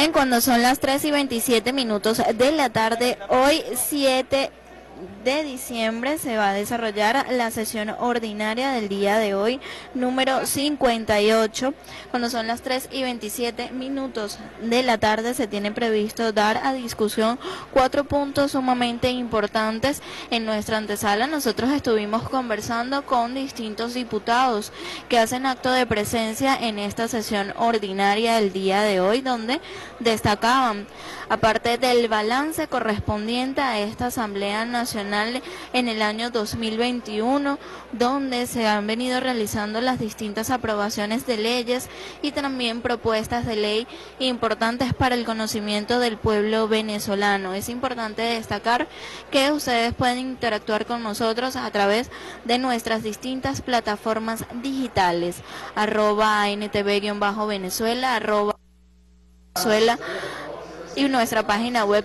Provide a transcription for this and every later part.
Bien, cuando son las 3:27 de la tarde, hoy 7 de diciembre se va a desarrollar la sesión ordinaria del día de hoy, número 58. Cuando son las 3:27 de la tarde, se tiene previsto dar a discusión 4 puntos sumamente importantes. En nuestra antesala nosotros estuvimos conversando con distintos diputados que hacen acto de presencia en esta sesión ordinaria del día de hoy, donde destacaban, aparte del balance correspondiente a esta Asamblea Nacional en el año 2021, donde se han venido realizando las distintas aprobaciones de leyes y también propuestas de ley importantes para el conocimiento del pueblo venezolano. Es importante destacar que ustedes pueden interactuar con nosotros a través de nuestras distintas plataformas digitales, @ANTV-Venezuela, @Venezuela, y nuestra página web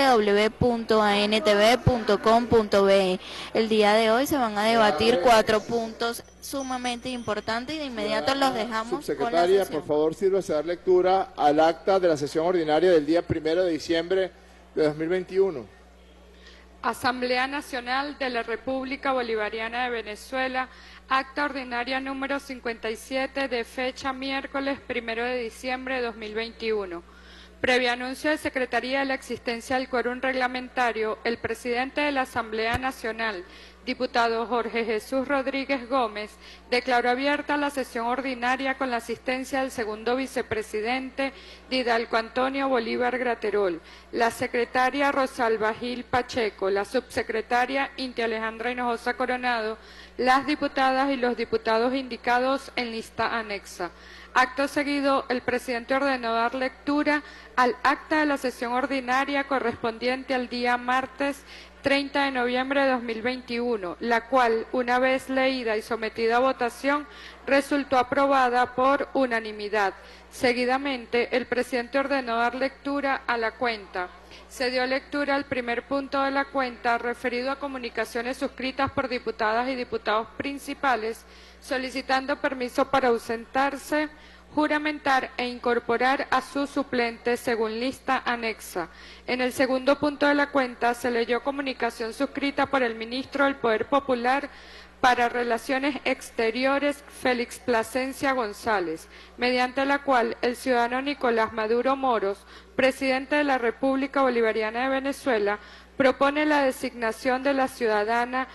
www.antv.com.be. El día de hoy se van a debatir 4 puntos sumamente importantes y de inmediato los dejamos con la Subsecretaria, sesión. por favor, sírvase a dar lectura al acta de la sesión ordinaria del día 1 de diciembre de 2021. Asamblea Nacional de la República Bolivariana de Venezuela, acta ordinaria número 57 de fecha miércoles 1 de diciembre de 2021. Previo anuncio de Secretaría de la existencia del quórum reglamentario, el presidente de la Asamblea Nacional, diputado Jorge Jesús Rodríguez Gómez, declaró abierta la sesión ordinaria con la asistencia del segundo vicepresidente Didalgo Antonio Bolívar Graterol, la secretaria Rosalba Gil Pacheco, la subsecretaria Inti Alejandra Hinojosa Coronado, las diputadas y los diputados indicados en lista anexa. Acto seguido, el presidente ordenó dar lectura al acta de la sesión ordinaria correspondiente al día martes 30 de noviembre de 2021, la cual, una vez leída y sometida a votación, resultó aprobada por unanimidad. Seguidamente, el presidente ordenó dar lectura a la cuenta. Se dio lectura al primer punto de la cuenta, referido a comunicaciones suscritas por diputadas y diputados principales, solicitando permiso para ausentarse, juramentar e incorporar a sus suplentes según lista anexa. En el segundo punto de la cuenta se leyó comunicación suscrita por el ministro del Poder Popular para Relaciones Exteriores, Félix Plasencia González, mediante la cual el ciudadano Nicolás Maduro Moros, presidente de la República Bolivariana de Venezuela, propone la designación de la ciudadana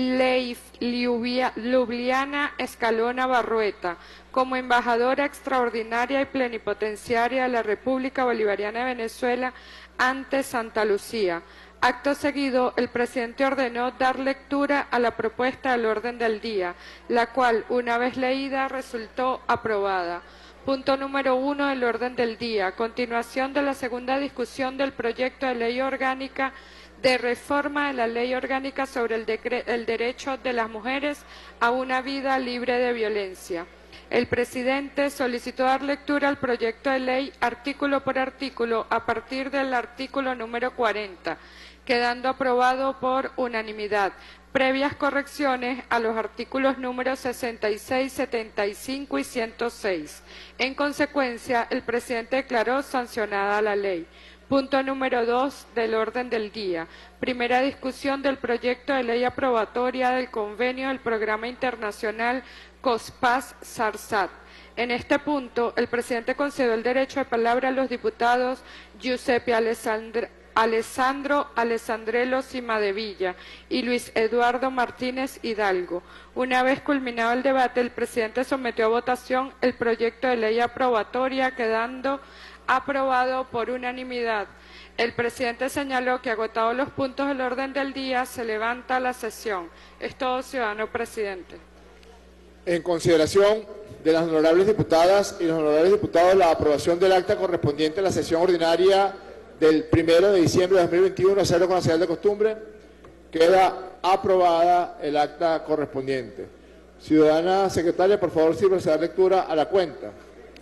Ljubljana Escalona Barrueta como embajadora extraordinaria y plenipotenciaria de la República Bolivariana de Venezuela ante Santa Lucía. Acto seguido, el presidente ordenó dar lectura a la propuesta del orden del día, la cual, una vez leída, resultó aprobada. Punto número 1 del orden del día. Continuación de la segunda discusión del proyecto de ley orgánica de reforma de la Ley Orgánica sobre el derecho de las mujeres a una vida libre de violencia. El presidente solicitó dar lectura al proyecto de ley artículo por artículo a partir del artículo número 40, quedando aprobado por unanimidad, previas correcciones a los artículos números 66, 75 y 106. En consecuencia, el presidente declaró sancionada la ley. Punto número 2 del orden del día. Primera discusión del proyecto de ley aprobatoria del convenio del Programa Internacional COSPAS-SARSAT. En este punto, el presidente concedió el derecho de palabra a los diputados Giuseppe Alessandro Alessandrello Cimadevilla y Luis Eduardo Martínez Hidalgo. Una vez culminado el debate, el presidente sometió a votación el proyecto de ley aprobatoria, quedando aprobado por unanimidad. El presidente señaló que, agotados los puntos del orden del día, se levanta la sesión. Es todo, ciudadano presidente. En consideración de las honorables diputadas y los honorables diputados, la aprobación del acta correspondiente a la sesión ordinaria del 1 de diciembre de 2021, hacerlo con la señal de costumbre, queda aprobada el acta correspondiente. Ciudadana secretaria, por favor, sírvase a dar lectura a la cuenta.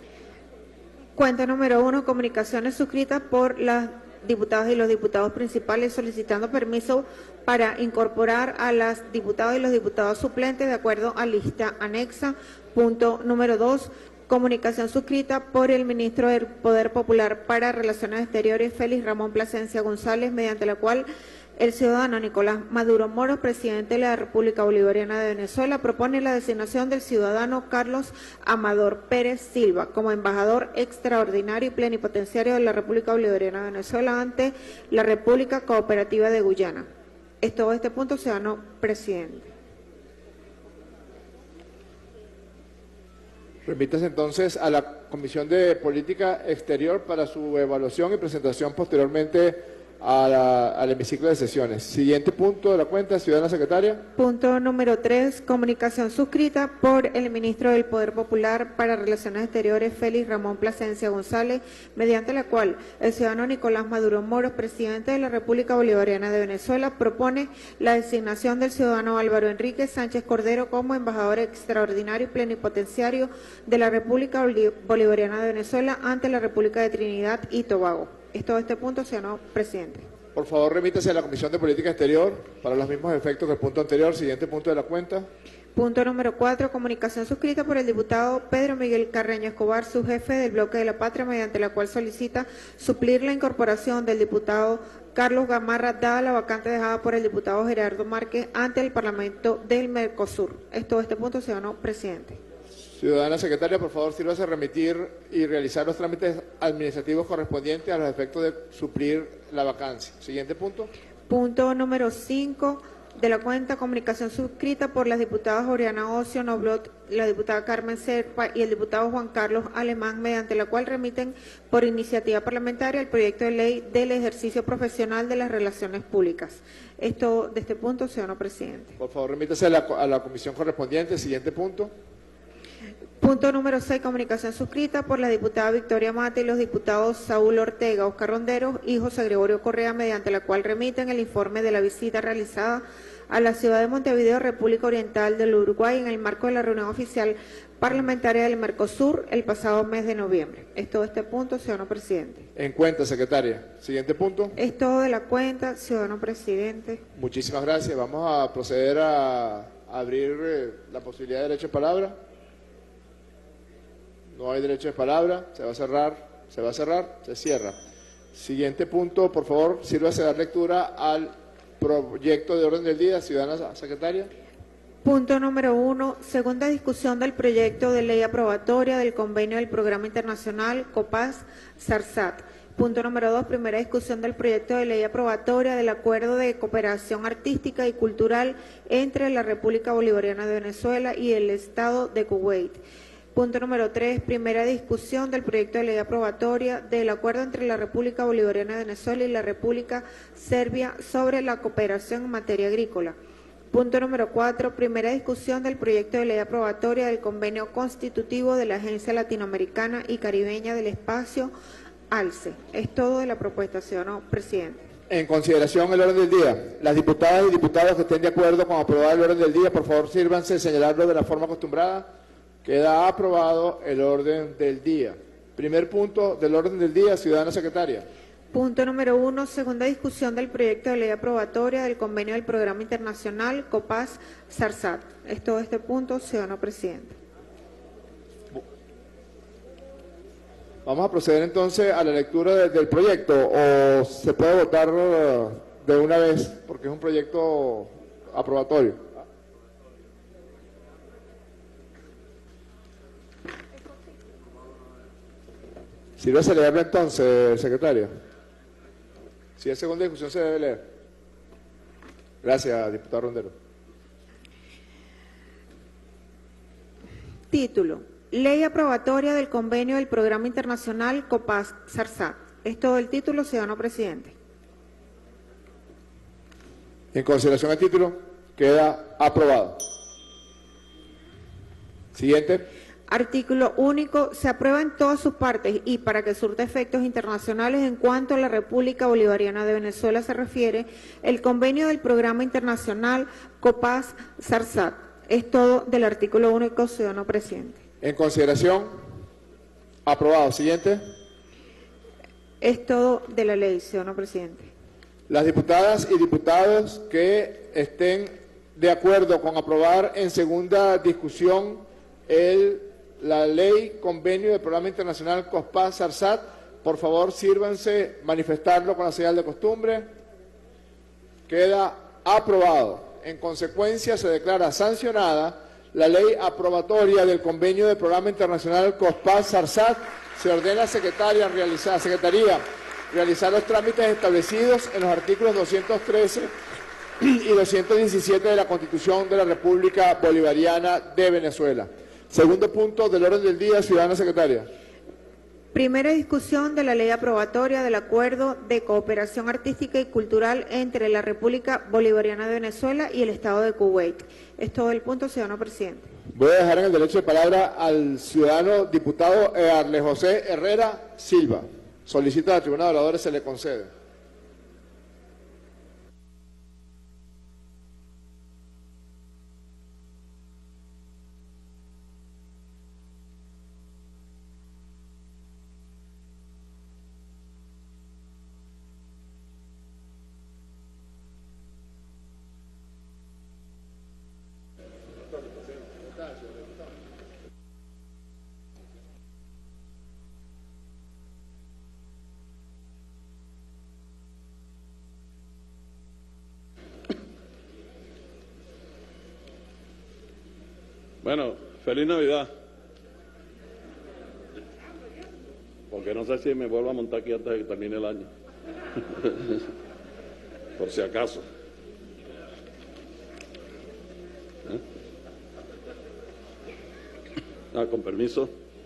Cuenta número 1, comunicaciones suscritas por las diputadas y los diputados principales solicitando permiso para incorporar a las diputadas y los diputados suplentes de acuerdo a lista anexa. Punto número 2, comunicación suscrita por el ministro del Poder Popular para Relaciones Exteriores, Félix Ramón Plasencia González, mediante la cual el ciudadano Nicolás Maduro Moros, presidente de la República Bolivariana de Venezuela, propone la designación del ciudadano Carlos Amador Pérez Silva como embajador extraordinario y plenipotenciario de la República Bolivariana de Venezuela ante la República Cooperativa de Guyana. Todo este punto, ciudadano presidente. Remítase entonces a la Comisión de Política Exterior para su evaluación y presentación posteriormente al hemiciclo de sesiones. Siguiente punto de la cuenta, ciudadana secretaria. Punto número 3, comunicación suscrita por el ministro del Poder Popular para Relaciones Exteriores, Félix Ramón Plasencia González, mediante la cual el ciudadano Nicolás Maduro Moros, presidente de la República Bolivariana de Venezuela, propone la designación del ciudadano Álvaro Enrique Sánchez Cordero como embajador extraordinario y plenipotenciario de la República Bolivariana de Venezuela ante la República de Trinidad y Tobago. Todo este punto, ciudadano presidente. Por favor, remítase a la Comisión de Política Exterior para los mismos efectos que el punto anterior. Siguiente punto de la cuenta. Punto número 4, comunicación suscrita por el diputado Pedro Miguel Carreño Escobar, su jefe del Bloque de la Patria, mediante la cual solicita suplir la incorporación del diputado Carlos Gamarra, dada la vacante dejada por el diputado Gerardo Márquez ante el Parlamento del Mercosur. Todo este punto, ciudadano presidente. Ciudadana secretaria, por favor, sírvase a remitir y realizar los trámites administrativos correspondientes a los efectos de suplir la vacancia. Siguiente punto. Punto número 5 de la cuenta, comunicación suscrita por las diputadas Oriana Ocio Noblot, la diputada Carmen Serpa y el diputado Juan Carlos Alemán, mediante la cual remiten por iniciativa parlamentaria el proyecto de ley del ejercicio profesional de las relaciones públicas. De este punto, ciudadano presidente. Por favor, remítase a la comisión correspondiente. Siguiente punto. Punto número 6, comunicación suscrita por la diputada Victoria Mate y los diputados Saúl Ortega, Oscar Ronderos y José Gregorio Correa, mediante la cual remiten el informe de la visita realizada a la ciudad de Montevideo, República Oriental del Uruguay, en el marco de la reunión oficial parlamentaria del Mercosur el pasado mes de noviembre. Todo este punto, ciudadano presidente. En cuenta, secretaria. Siguiente punto. Es todo de la cuenta, ciudadano presidente. Muchísimas gracias. Vamos a proceder a abrir la posibilidad de derecho de palabra. No hay derecho de palabra, se va a cerrar, se cierra. Siguiente punto, por favor, sírvase a dar lectura al proyecto de orden del día, ciudadana secretaria. Punto número 1, segunda discusión del proyecto de ley aprobatoria del convenio del Programa Internacional COPAS-SARSAT. Punto número 2, primera discusión del proyecto de ley aprobatoria del Acuerdo de Cooperación Artística y Cultural entre la República Bolivariana de Venezuela y el Estado de Kuwait. Punto número 3, primera discusión del proyecto de ley aprobatoria del acuerdo entre la República Bolivariana de Venezuela y la República Serbia sobre la cooperación en materia agrícola. Punto número 4, primera discusión del proyecto de ley aprobatoria del convenio constitutivo de la Agencia Latinoamericana y Caribeña del Espacio, ALCE. Es todo de la propuesta, ciudadano presidente. En consideración el orden del día. Las diputadas y diputados que estén de acuerdo con aprobar el orden del día, por favor, sírvanse a señalarlo de la forma acostumbrada. Queda aprobado el orden del día. Primer punto del orden del día, ciudadana secretaria. Punto número 1, segunda discusión del proyecto de ley aprobatoria del convenio del Programa Internacional COPAS-SARSAT. Es todo este punto, ciudadano presidente. Vamos a proceder entonces a la lectura del proyecto, o se puede votar de una vez, porque es un proyecto aprobatorio. Sírvase a leerlo entonces, secretario. Si es segunda discusión, se debe leer. Gracias, diputado Rondero. Título: Ley aprobatoria del convenio del Programa Internacional COPAS-SARSAT. Es todo el título, ciudadano presidente. En consideración del título, queda aprobado. Siguiente. Artículo único. Se aprueba en todas sus partes y para que surta efectos internacionales en cuanto a la República Bolivariana de Venezuela se refiere el convenio del Programa Internacional COPAS-SARSAT. Es todo del artículo único, ciudadano presidente. En consideración, aprobado. Siguiente. Es todo de la ley, ciudadano presidente. Las diputadas y diputados que estén de acuerdo con aprobar en segunda discusión el la ley convenio del Programa Internacional COSPAS-SARSAT. Por favor, sírvanse manifestarlo con la señal de costumbre. Queda aprobado. En consecuencia, se declara sancionada la ley aprobatoria del convenio del Programa Internacional COSPAS-SARSAT. Se ordena a Secretaría realizar los trámites establecidos en los artículos 213 y 217 de la Constitución de la República Bolivariana de Venezuela. Segundo punto del orden del día, ciudadana secretaria. Primera discusión de la ley aprobatoria del Acuerdo de Cooperación Artística y Cultural entre la República Bolivariana de Venezuela y el Estado de Kuwait. Es todo el punto, ciudadano presidente. Voy a dejar en el derecho de palabra al ciudadano diputado Arle José Herrera Silva. Solicita a la tribuna de oradores, se le concede. Bueno, feliz Navidad. Porque no sé si me vuelvo a montar aquí antes de que termine el año. Por si acaso. Con permiso.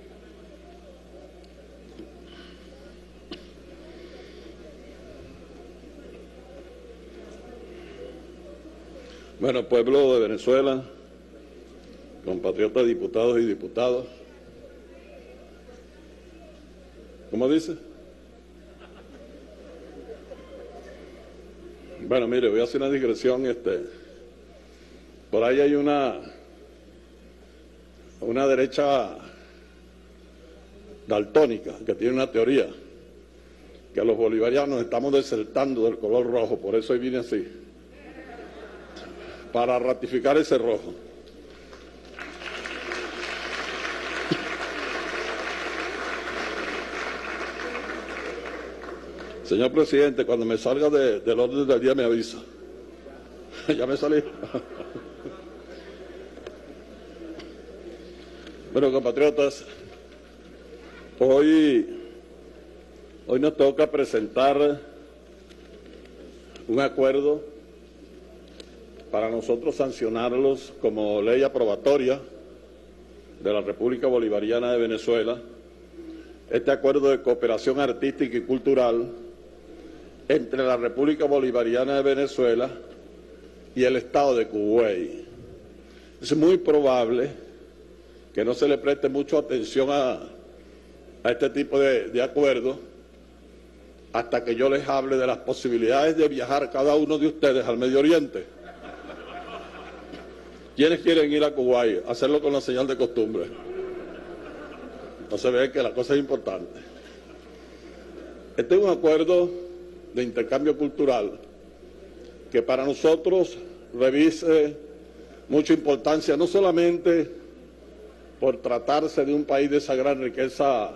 Bueno, pueblo de Venezuela, compatriotas diputados y diputadas. ¿Cómo dice? Bueno, mire, voy a hacer una digresión. Por ahí hay una derecha daltónica que tiene una teoría, que los bolivarianos estamos desertando del color rojo, por eso hoy vine así, para ratificar ese rojo. Señor presidente, cuando me salga del orden del día me avisa. Ya me salí. Bueno, compatriotas, hoy nos toca presentar un acuerdo para nosotros sancionarlos como ley aprobatoria de la República Bolivariana de Venezuela, este acuerdo de cooperación artística y cultural entre la República Bolivariana de Venezuela y el Estado de Kuwait. Es muy probable que no se le preste mucha atención a este tipo de acuerdos hasta que yo les hable de las posibilidades de viajar cada uno de ustedes al Medio Oriente. ¿Quiénes quieren ir a Kuwait? Hacerlo con la señal de costumbre. Entonces ven que la cosa es importante. Este es un acuerdo de intercambio cultural que para nosotros reviste mucha importancia, no solamente por tratarse de un país de esa gran riqueza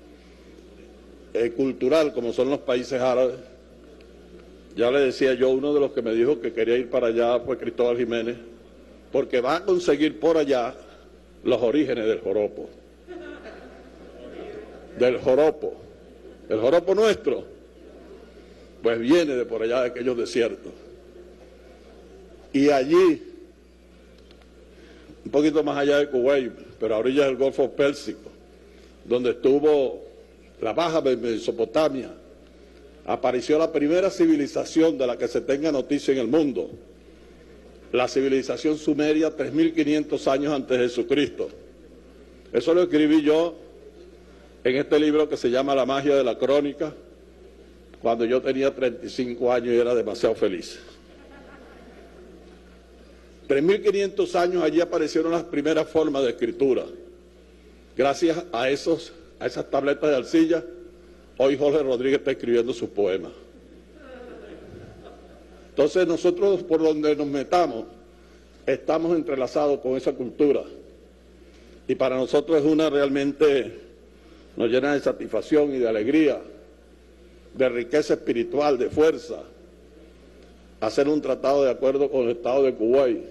cultural como son los países árabes. Ya le decía yo, uno de los que me dijo que quería ir para allá fue Cristóbal Jiménez, porque va a conseguir por allá los orígenes del joropo. Del joropo. El joropo nuestro pues viene de por allá de aquellos desiertos. Y allí, un poquito más allá de Kuwait, pero a orillas del Golfo Pérsico, donde estuvo la Baja Mesopotamia, apareció la primera civilización de la que se tenga noticia en el mundo, la civilización sumeria 3.500 años antes de Jesucristo. Eso lo escribí yo en este libro que se llama La magia de la crónica, cuando yo tenía 35 años y era demasiado feliz. 3.500 años allí aparecieron las primeras formas de escritura. Gracias a esas tabletas de arcilla, hoy Jorge Rodríguez está escribiendo sus poemas. Entonces nosotros, por donde nos metamos, estamos entrelazados con esa cultura. y para nosotros es una realmente, nos llena de satisfacción y de alegría, de riqueza espiritual, de fuerza, hacer un tratado de acuerdo con el Estado de Kuwait.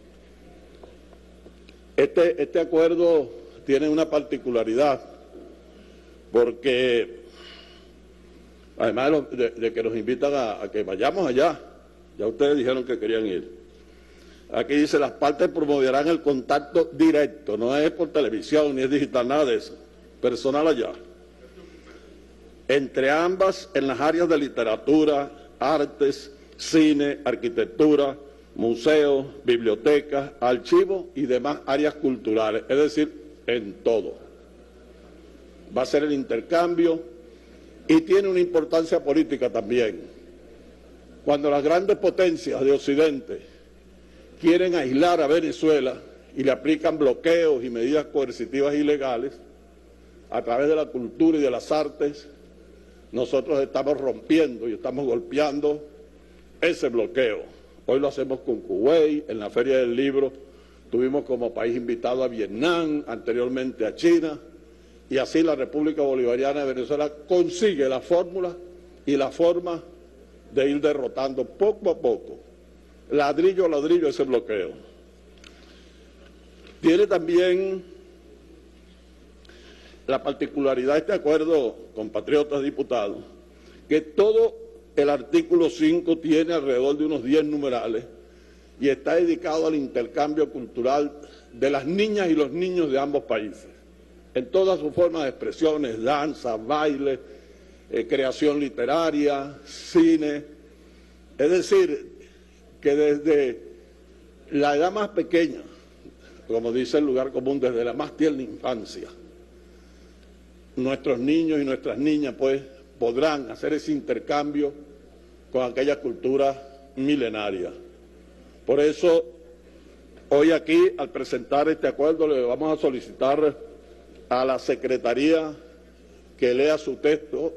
Este acuerdo tiene una particularidad, porque además de que nos invitan a que vayamos allá, ya ustedes dijeron que querían ir. Aquí dice, las partes promoverán el contacto directo, no es por televisión ni es digital, nada de eso, personal allá, entre ambas en las áreas de literatura, artes, cine, arquitectura, museos, bibliotecas, archivos y demás áreas culturales, es decir, en todo. Va a ser el intercambio y tiene una importancia política también. Cuando las grandes potencias de Occidente quieren aislar a Venezuela y le aplican bloqueos y medidas coercitivas ilegales a través de la cultura y de las artes, nosotros estamos rompiendo y estamos golpeando ese bloqueo. Hoy lo hacemos con Kuwait, en la Feria del Libro tuvimos como país invitado a Vietnam, anteriormente a China, y así la República Bolivariana de Venezuela consigue la fórmula y la forma de ir derrotando poco a poco, ladrillo a ladrillo, ese bloqueo. Tiene también la particularidad de este acuerdo, compatriotas diputados, que todo el artículo 5 tiene alrededor de unos 10 numerales y está dedicado al intercambio cultural de las niñas y los niños de ambos países, en todas sus formas de expresiones, danza, baile, creación literaria, cine. Es decir, que desde la edad más pequeña, como dice el lugar común, desde la más tierna infancia, nuestros niños y nuestras niñas pues podrán hacer ese intercambio con aquella cultura milenaria. Por eso, hoy aquí, al presentar este acuerdo, le vamos a solicitar a la Secretaría que lea su texto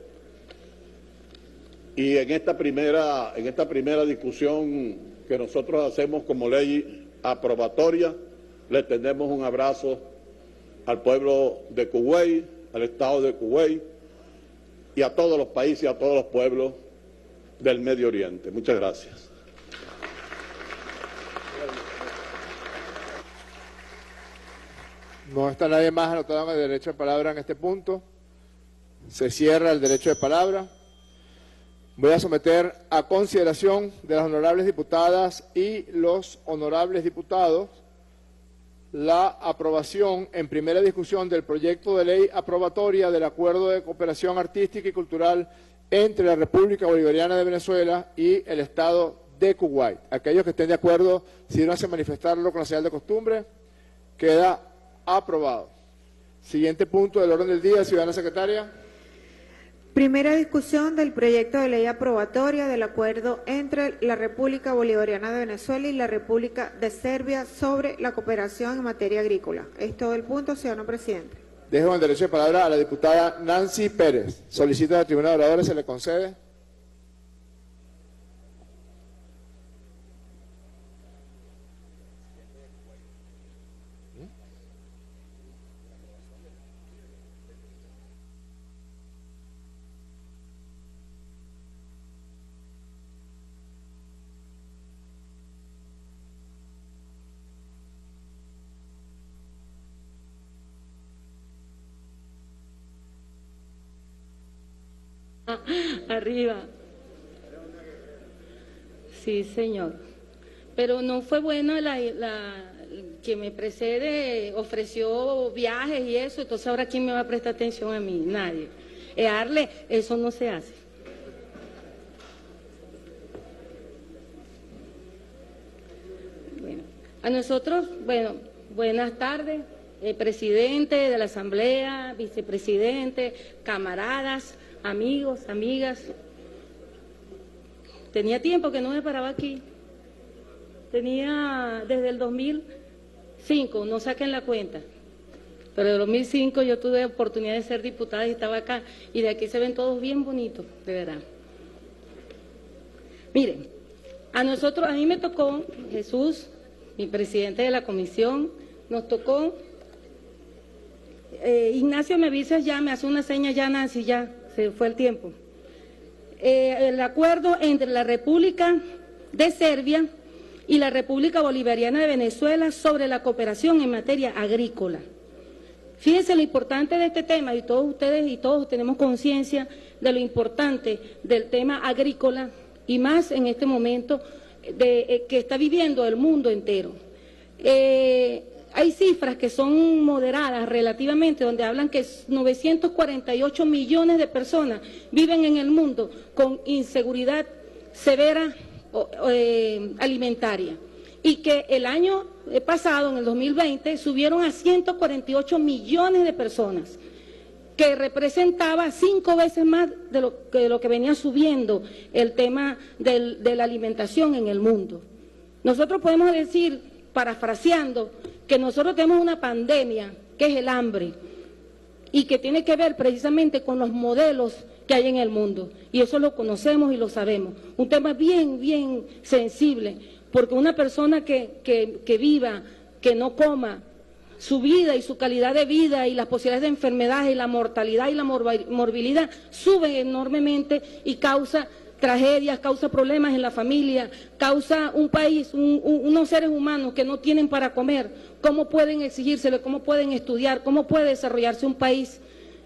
y en esta primera discusión que nosotros hacemos como ley aprobatoria, le tendemos un abrazo al pueblo de Kuwait, al Estado de Kuwait y a todos los países y a todos los pueblos del Medio Oriente. Muchas gracias. No está nadie más anotado en el derecho de palabra en este punto. Se cierra el derecho de palabra. Voy a someter a consideración de las honorables diputadas y los honorables diputados la aprobación en primera discusión del proyecto de ley aprobatoria del Acuerdo de Cooperación Artística y Cultural entre la República Bolivariana de Venezuela y el Estado de Kuwait. Aquellos que estén de acuerdo, sírvanse a manifestarlo con la señal de costumbre. Queda aprobado. Siguiente punto del orden del día, ciudadana secretaria. Primera discusión del proyecto de ley aprobatoria del acuerdo entre la República Bolivariana de Venezuela y la República de Serbia sobre la cooperación en materia agrícola. Es todo el punto, ciudadano presidente. Dejo el derecho de palabra a la diputada Nancy Pérez. Solicita a la tribuna de oradores, se le concede. Arriba. Sí, señor. Pero no fue buena la que me precede, ofreció viajes y eso, entonces ahora ¿quién me va a prestar atención a mí? Nadie. Arle, eso no se hace. Bueno, a nosotros, bueno, buenas tardes, presidente de la Asamblea, vicepresidente, camaradas, amigos, amigas. Tenía tiempo que no me paraba aquí. Tenía desde el 2005, no saquen la cuenta. Pero en el 2005 yo tuve oportunidad de ser diputada y estaba acá. Y de aquí se ven todos bien bonitos, de verdad. Miren, a mí me tocó, Jesús, mi presidente de la comisión, nos tocó Ignacio me avisa ya, me hace una seña ya, Nancy, ya, se fue el tiempo. El acuerdo entre la República de Serbia y la República Bolivariana de Venezuela sobre la cooperación en materia agrícola. Fíjense lo importante de este tema, y todos ustedes y todos tenemos conciencia de lo importante del tema agrícola, y más en este momento que está viviendo el mundo entero. Hay cifras que son moderadas relativamente, donde hablan que 948 millones de personas viven en el mundo con inseguridad severa alimentaria, y que el año pasado, en el 2020, subieron a 148 millones de personas, que representaba 5 veces más de lo que venía subiendo el tema de la alimentación en el mundo. Nosotros podemos decir, parafraseando, que nosotros tenemos una pandemia, que es el hambre, y que tiene que ver precisamente con los modelos que hay en el mundo, y eso lo conocemos y lo sabemos. Un tema bien sensible, porque una persona que viva, que no coma, su vida y su calidad de vida y las posibilidades de enfermedades y la mortalidad y la morbilidad suben enormemente y causa tragedias, causa problemas en la familia, causa un país, unos seres humanos que no tienen para comer. ¿Cómo pueden exigírselo? ¿Cómo pueden estudiar? ¿Cómo puede desarrollarse un país?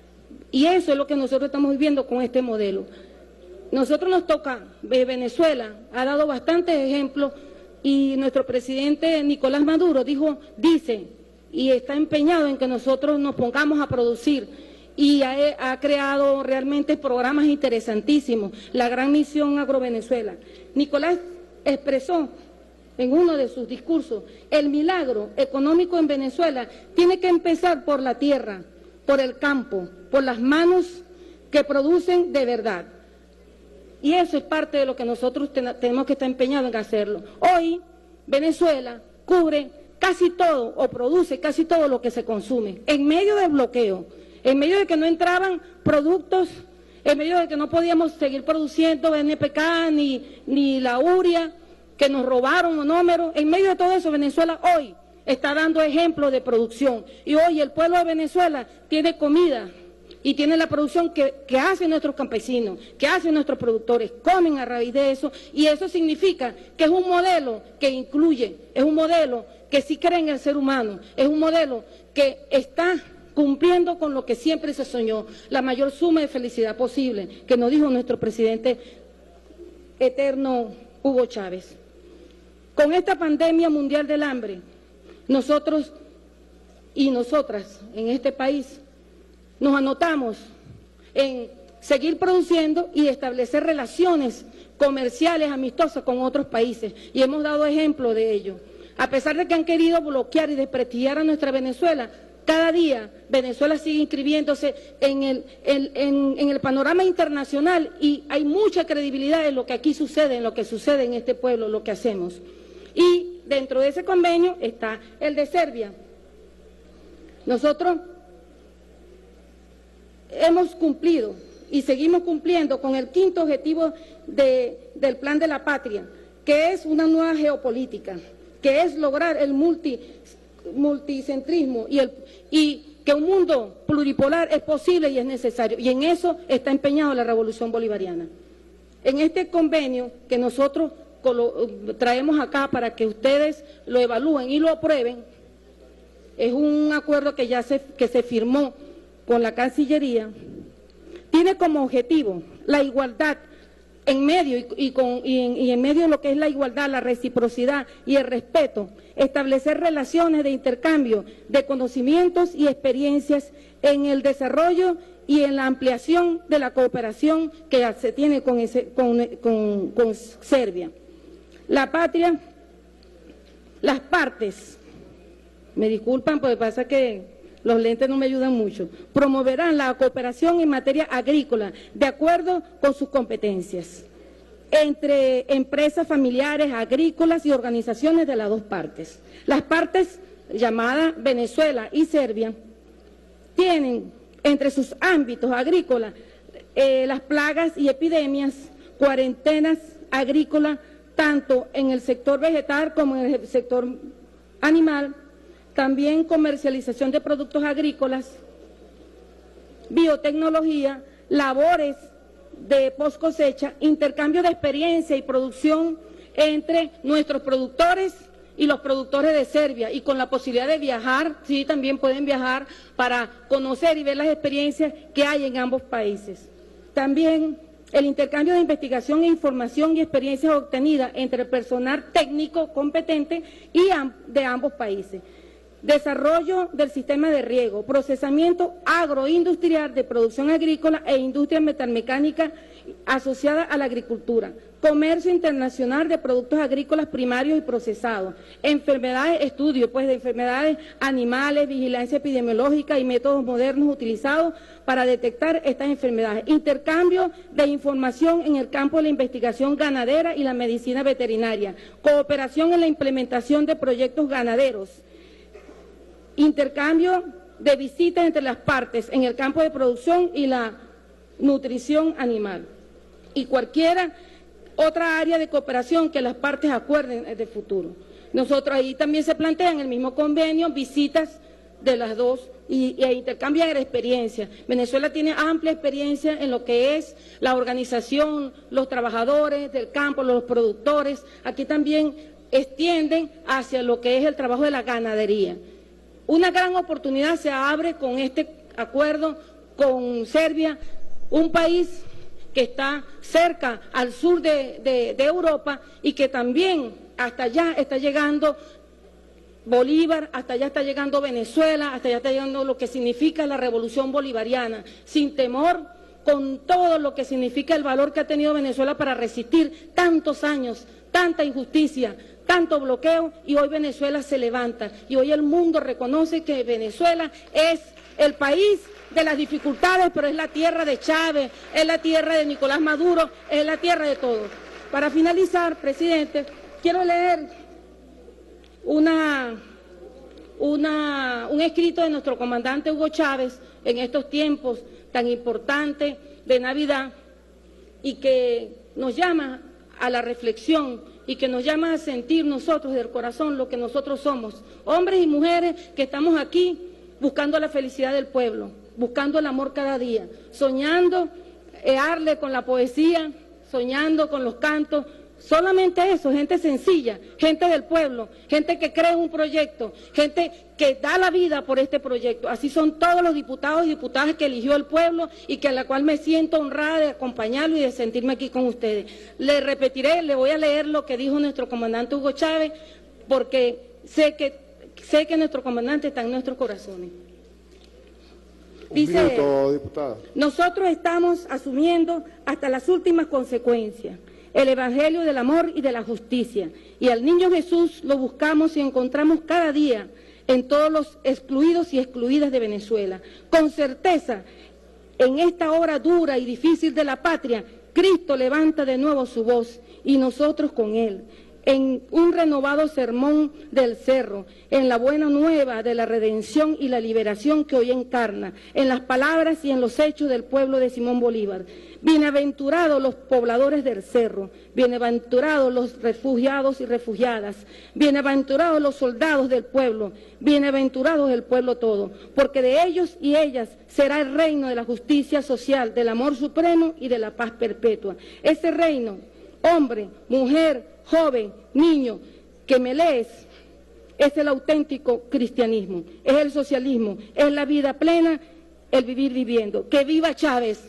Y eso es lo que nosotros estamos viviendo con este modelo. Nosotros nos toca, Venezuela ha dado bastantes ejemplos, y nuestro presidente Nicolás Maduro dice y está empeñado en que nosotros nos pongamos a producir, y ha creado realmente programas interesantísimos, la Gran Misión Agrovenezuela. Nicolás expresó en uno de sus discursos: el milagro económico en Venezuela tiene que empezar por la tierra, por el campo, por las manos que producen de verdad. Y eso es parte de lo que nosotros tenemos que estar empeñados en hacerlo. Hoy Venezuela cubre casi todo o produce casi todo lo que se consume, en medio del bloqueo, en medio de que no entraban productos, en medio de que no podíamos seguir produciendo NPK ni la urea, que nos robaron monómeros. En medio de todo eso, Venezuela hoy está dando ejemplo de producción, y hoy el pueblo de Venezuela tiene comida y tiene la producción que hacen nuestros campesinos, que hacen nuestros productores, comen a raíz de eso, y eso significa que es un modelo que incluye, es un modelo que sí cree en el ser humano, es un modelo que está cumpliendo con lo que siempre se soñó, la mayor suma de felicidad posible, que nos dijo nuestro presidente eterno Hugo Chávez. Con esta pandemia mundial del hambre, nosotros y nosotras en este país nos anotamos en seguir produciendo y establecer relaciones comerciales amistosas con otros países, y hemos dado ejemplo de ello. A pesar de que han querido bloquear y desprestigiar a nuestra Venezuela, cada día Venezuela sigue inscribiéndose en el panorama internacional, y hay mucha credibilidad en lo que aquí sucede, en lo que sucede en este pueblo, lo que hacemos. Y dentro de ese convenio está el de Serbia. Nosotros hemos cumplido y seguimos cumpliendo con el 5º objetivo del Plan de la Patria, que es una nueva geopolítica, que es lograr el multicentrismo y que un mundo pluripolar es posible y es necesario, y en eso está empeñado la Revolución Bolivariana. En este convenio que nosotros traemos acá para que ustedes lo evalúen y lo aprueben, es un acuerdo que se firmó con la Cancillería, tiene como objetivo la igualdad en medio y en medio de lo que es la igualdad, la reciprocidad y el respeto, establecer relaciones de intercambio de conocimientos y experiencias en el desarrollo y en la ampliación de la cooperación que se tiene con Serbia. La patria, las partes, me disculpan porque pasa que los lentes no me ayudan mucho, promoverán la cooperación en materia agrícola de acuerdo con sus competencias entre empresas familiares, agrícolas y organizaciones de las dos partes. Las partes llamadas Venezuela y Serbia tienen entre sus ámbitos agrícolas las plagas y epidemias, cuarentenas agrícolas, tanto en el sector vegetal como en el sector animal, también comercialización de productos agrícolas, biotecnología, labores de post cosecha, intercambio de experiencia y producción entre nuestros productores y los productores de Serbia, y con la posibilidad de viajar, sí, también pueden viajar para conocer y ver las experiencias que hay en ambos países. También el intercambio de investigación e información y experiencias obtenidas entre el personal técnico competente y de ambos países. Desarrollo del sistema de riego, procesamiento agroindustrial de producción agrícola e industria metalmecánica asociada a la agricultura, comercio internacional de productos agrícolas primarios y procesados, enfermedades, estudio de enfermedades animales, vigilancia epidemiológica y métodos modernos utilizados para detectar estas enfermedades, intercambio de información en el campo de la investigación ganadera y la medicina veterinaria, cooperación en la implementación de proyectos ganaderos, intercambio de visitas entre las partes en el campo de producción y la nutrición animal y cualquiera otra área de cooperación que las partes acuerden de futuro. Nosotros ahí también se plantea en el mismo convenio visitas de las dos y intercambian experiencias. Venezuela tiene amplia experiencia en lo que es la organización, los trabajadores del campo, los productores. Aquí también extienden hacia lo que es el trabajo de la ganadería. Una gran oportunidad se abre con este acuerdo con Serbia, un país que está cerca al sur de Europa y que también hasta allá está llegando Bolívar, hasta allá está llegando Venezuela, hasta allá está llegando lo que significa la revolución bolivariana, sin temor, con todo lo que significa el valor que ha tenido Venezuela para resistir tantos años, tanta injusticia, tanto bloqueo, y hoy Venezuela se levanta y hoy el mundo reconoce que Venezuela es el país de las dificultades, pero es la tierra de Chávez, es la tierra de Nicolás Maduro, es la tierra de todos. Para finalizar, presidente, quiero leer un escrito de nuestro comandante Hugo Chávez en estos tiempos tan importantes de Navidad y que nos llama a la reflexión y que nos llama a sentir nosotros del corazón lo que nosotros somos, hombres y mujeres que estamos aquí buscando la felicidad del pueblo, buscando el amor cada día, soñando Arle con la poesía, soñando con los cantos, solamente eso, gente sencilla, gente del pueblo, gente que cree en un proyecto, gente que da la vida por este proyecto. Así son todos los diputados y diputadas que eligió el pueblo y que a la cual me siento honrada de acompañarlo y de sentirme aquí con ustedes. Le repetiré, le voy a leer lo que dijo nuestro comandante Hugo Chávez, porque sé que nuestro comandante está en nuestros corazones. Dice, minuto, diputada. Nosotros estamos asumiendo hasta las últimas consecuencias el evangelio del amor y de la justicia, y al niño Jesús lo buscamos y encontramos cada día en todos los excluidos y excluidas de Venezuela. Con certeza, en esta hora dura y difícil de la patria, Cristo levanta de nuevo su voz y nosotros con él, en un renovado sermón del cerro, en la buena nueva de la redención y la liberación que hoy encarna, en las palabras y en los hechos del pueblo de Simón Bolívar. Bienaventurados los pobladores del cerro, bienaventurados los refugiados y refugiadas, bienaventurados los soldados del pueblo, bienaventurados el pueblo todo, porque de ellos y ellas será el reino de la justicia social, del amor supremo y de la paz perpetua. Ese reino, hombre, mujer, joven, niño, que me lees, es el auténtico cristianismo, es el socialismo, es la vida plena, el vivir viviendo. ¡Que viva Chávez!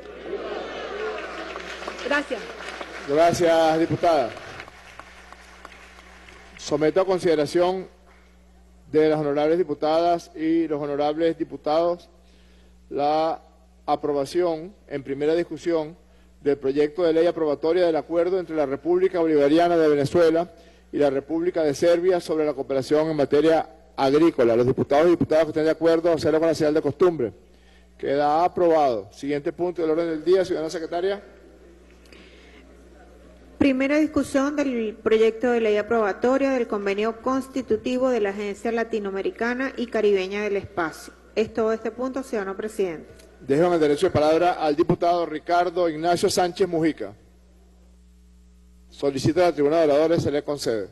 Gracias. Gracias, diputada. Someto a consideración de las honorables diputadas y los honorables diputados la aprobación en primera discusión del proyecto de ley aprobatoria del acuerdo entre la República Bolivariana de Venezuela y la República de Serbia sobre la cooperación en materia agrícola. Los diputados y diputadas que estén de acuerdo, hacerlo con la señal de costumbre. Queda aprobado. Siguiente punto del orden del día, ciudadana secretaria. Primera discusión del proyecto de ley aprobatoria del convenio constitutivo de la Agencia Latinoamericana y Caribeña del Espacio. Es todo este punto, ciudadano presidente. Dejo en el derecho de palabra al diputado Ricardo Ignacio Sánchez Mujica. Solicita a la tribuna de oradores, se le concede.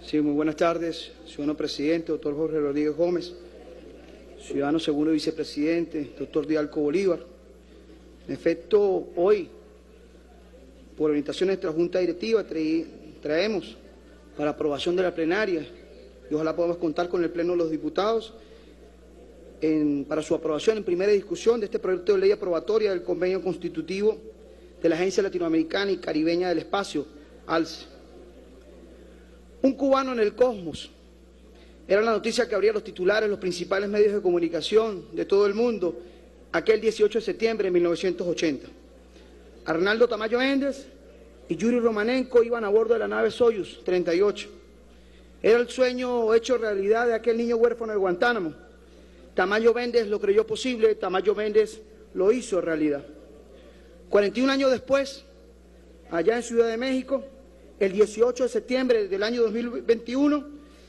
Sí, muy buenas tardes, ciudadano presidente, doctor Jorge Rodríguez Gómez, ciudadano segundo vicepresidente, doctor Dialco Bolívar. En efecto, hoy, por orientación de nuestra Junta Directiva, traemos para aprobación de la plenaria, y ojalá podamos contar con el Pleno de los Diputados, para su aprobación en primera discusión de este proyecto de ley aprobatoria del convenio constitutivo de la Agencia Latinoamericana y Caribeña del Espacio, ALCE. Un cubano en el cosmos. Era la noticia que abría los titulares, los principales medios de comunicación de todo el mundo, aquel 18 de septiembre de 1980. Arnaldo Tamayo Méndez y Yuri Romanenko iban a bordo de la nave Soyuz 38. Era el sueño hecho realidad de aquel niño huérfano de Guantánamo. Tamayo Méndez lo creyó posible, Tamayo Méndez lo hizo realidad. 41 años después, allá en Ciudad de México, el 18 de septiembre del año 2021,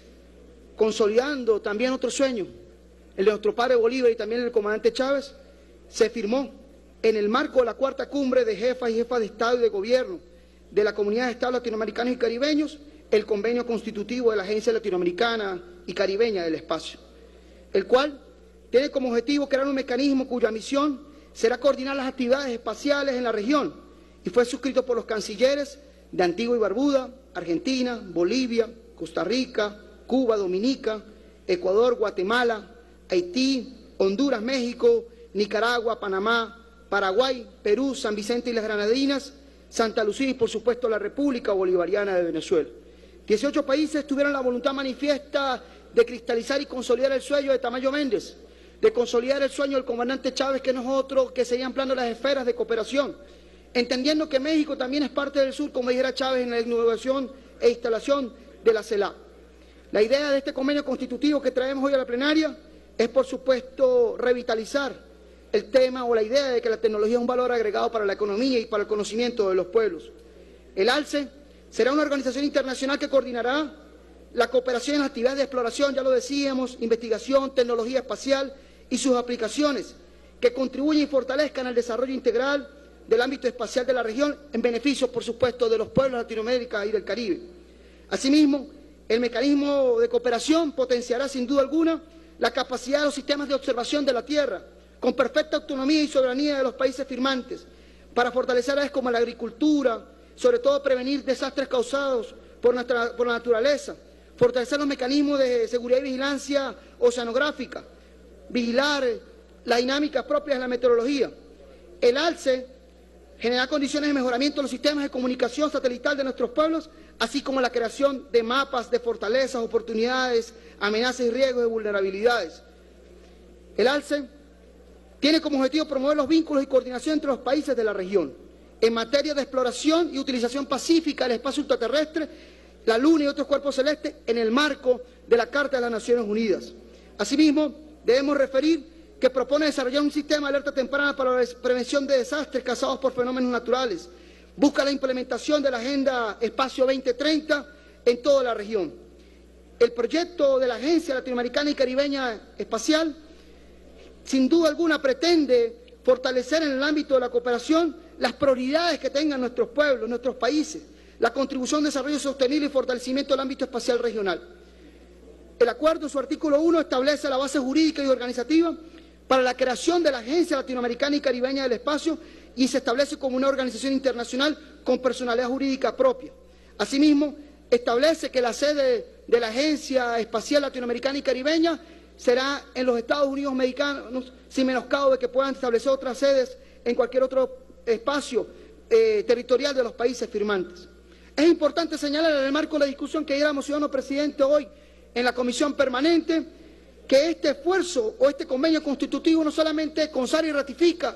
consolidando también otro sueño, el de nuestro padre Bolívar y también el del comandante Chávez, se firmó en el marco de la cuarta cumbre de jefas y jefas de Estado y de Gobierno de la Comunidad de Estados Latinoamericanos y Caribeños, el convenio constitutivo de la Agencia Latinoamericana y Caribeña del Espacio, el cual tiene como objetivo crear un mecanismo cuya misión será coordinar las actividades espaciales en la región y fue suscrito por los cancilleres de Antigua y Barbuda, Argentina, Bolivia, Costa Rica, Cuba, Dominica, Ecuador, Guatemala, Haití, Honduras, México, Nicaragua, Panamá, Paraguay, Perú, San Vicente y las Granadinas, Santa Lucía y, por supuesto, la República Bolivariana de Venezuela. 18 países tuvieron la voluntad manifiesta de cristalizar y consolidar el sueño de Tamayo Méndez, de consolidar el sueño del comandante Chávez, que no es otro que seguir ampliando las esferas de cooperación, entendiendo que México también es parte del sur, como dijera Chávez, en la inauguración e instalación de la CELAC. La idea de este convenio constitutivo que traemos hoy a la plenaria es, por supuesto, revitalizar el tema o la idea de que la tecnología es un valor agregado para la economía y para el conocimiento de los pueblos. El ALCE será una organización internacional que coordinará la cooperación en las actividades de exploración, ya lo decíamos, investigación, tecnología espacial y sus aplicaciones, que contribuyen y fortalezcan al desarrollo integral del ámbito espacial de la región, en beneficio, por supuesto, de los pueblos de Latinoamérica y del Caribe. Asimismo, el mecanismo de cooperación potenciará, sin duda alguna, la capacidad de los sistemas de observación de la Tierra, con perfecta autonomía y soberanía de los países firmantes, para fortalecer áreas como la agricultura, sobre todo prevenir desastres causados por la naturaleza, fortalecer los mecanismos de seguridad y vigilancia oceanográfica, vigilar las dinámicas propias de la meteorología. El ALCE generar condiciones de mejoramiento de los sistemas de comunicación satelital de nuestros pueblos, así como la creación de mapas de fortalezas, oportunidades, amenazas y riesgos de vulnerabilidades. El ALCE tiene como objetivo promover los vínculos y coordinación entre los países de la región en materia de exploración y utilización pacífica del espacio ultraterrestre, la Luna y otros cuerpos celestes en el marco de la Carta de las Naciones Unidas. Asimismo, debemos referir que propone desarrollar un sistema de alerta temprana para la prevención de desastres causados por fenómenos naturales. Busca la implementación de la Agenda Espacio 2030 en toda la región. El proyecto de la Agencia Latinoamericana y Caribeña Espacial, sin duda alguna, pretende fortalecer en el ámbito de la cooperación las prioridades que tengan nuestros pueblos, nuestros países, la contribución de desarrollo sostenible y fortalecimiento del ámbito espacial regional. El acuerdo en su artículo 1 establece la base jurídica y organizativa para la creación de la Agencia Latinoamericana y Caribeña del Espacio y se establece como una organización internacional con personalidad jurídica propia. Asimismo, establece que la sede de la Agencia Espacial Latinoamericana y Caribeña será en los Estados Unidos mexicanos, sin menoscabo de que puedan establecer otras sedes en cualquier otro espacio territorial de los países firmantes. Es importante señalar en el marco de la discusión que llevamos, ciudadano presidente, hoy en la comisión permanente, que este esfuerzo o este convenio constitutivo no solamente consagra y ratifica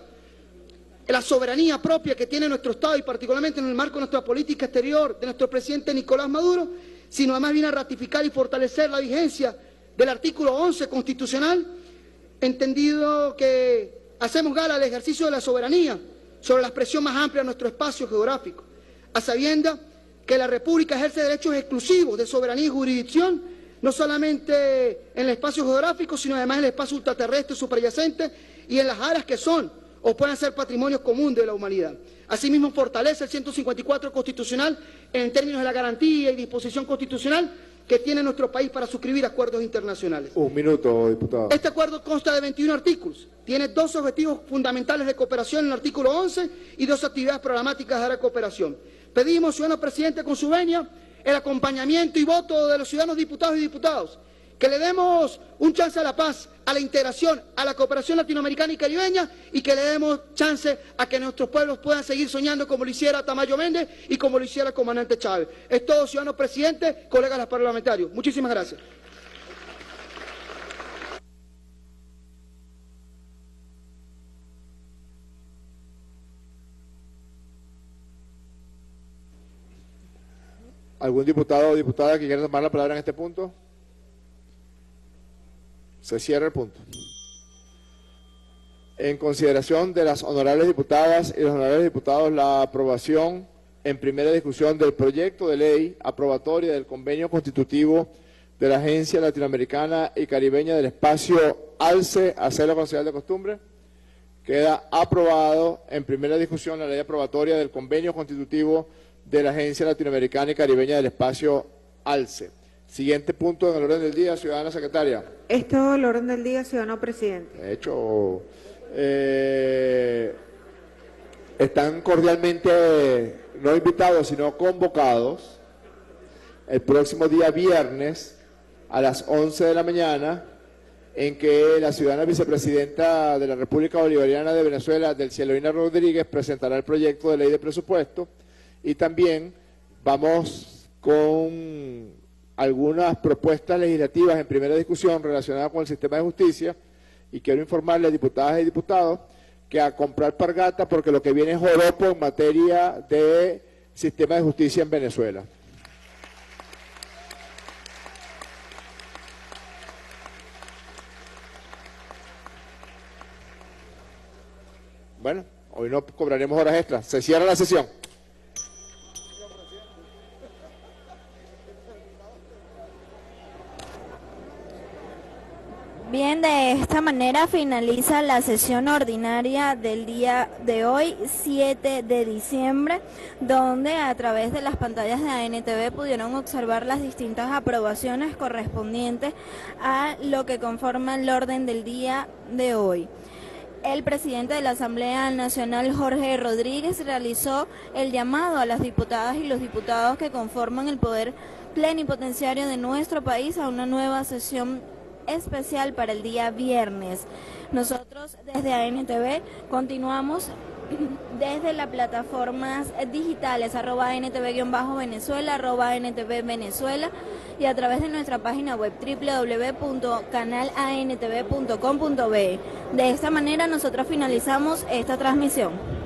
la soberanía propia que tiene nuestro Estado y particularmente en el marco de nuestra política exterior de nuestro presidente Nicolás Maduro, sino además viene a ratificar y fortalecer la vigencia del artículo 11 constitucional, entendido que hacemos gala al ejercicio de la soberanía sobre la expresión más amplia de nuestro espacio geográfico, a sabiendas que la República ejerce derechos exclusivos de soberanía y jurisdicción, no solamente en el espacio geográfico, sino además en el espacio ultraterrestre subyacente y en las áreas que son o puedan ser patrimonio común de la humanidad. Asimismo, fortalece el 154 constitucional en términos de la garantía y disposición constitucional que tiene nuestro país para suscribir acuerdos internacionales. Un minuto, diputado. Este acuerdo consta de 21 artículos. Tiene 2 objetivos fundamentales de cooperación en el artículo 11 y 2 actividades programáticas de la cooperación. Pedimos, ciudadano presidente, con su venia, el acompañamiento y voto de los ciudadanos diputados y diputadas, que le demos un chance a la paz, a la integración, a la cooperación latinoamericana y caribeña, y que le demos chance a que nuestros pueblos puedan seguir soñando como lo hiciera Tamayo Méndez y como lo hiciera el comandante Chávez. Es todo, ciudadano presidente, colegas parlamentarios. Muchísimas gracias. ¿Algún diputado o diputada que quiera tomar la palabra en este punto? Se cierra el punto. En consideración de las honorables diputadas y los honorables diputados, la aprobación en primera discusión del proyecto de ley aprobatoria del convenio constitutivo de la Agencia Latinoamericana y Caribeña del Espacio ALCE, Aseo Concejal de Costumbre. Queda aprobado en primera discusión la ley aprobatoria del convenio constitutivo de la Agencia Latinoamericana y Caribeña del Espacio ALCE. Siguiente punto en el orden del día, ciudadana secretaria. Es todo el orden del día, ciudadano presidente. De hecho, están cordialmente no invitados, sino convocados el próximo día viernes a las 11 de la mañana, en que la ciudadana vicepresidenta de la República Bolivariana de Venezuela, Delcielorina Rodríguez, presentará el proyecto de ley de presupuesto, y también vamos con algunas propuestas legislativas en primera discusión relacionadas con el sistema de justicia, y quiero informarles, diputadas y diputados, que a comprar pargata porque lo que viene es joropo en materia de sistema de justicia en Venezuela. Bueno, hoy no cobraremos horas extras. Se cierra la sesión. Bien, de esta manera finaliza la sesión ordinaria del día de hoy, 7 de diciembre, donde a través de las pantallas de ANTV pudieron observar las distintas aprobaciones correspondientes a lo que conforma el orden del día de hoy. El presidente de la Asamblea Nacional, Jorge Rodríguez, realizó el llamado a las diputadas y los diputados que conforman el poder plenipotenciario de nuestro país a una nueva sesión especial para el día viernes. Nosotros desde ANTV continuamos desde las plataformas digitales @ANTV-Venezuela, @ANTV-Venezuela, y a través de nuestra página web www.canalantv.com.be. De esta manera nosotros finalizamos esta transmisión.